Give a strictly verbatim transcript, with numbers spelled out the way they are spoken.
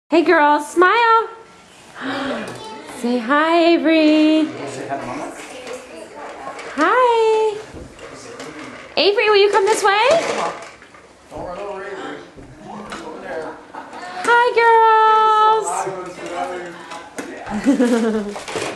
Hey girls, smile. Say hi, Avery. Say hi to Mama. Hi. Avery, will you come this way? Don't run over Avery. Over there. Hi, girls. Hi,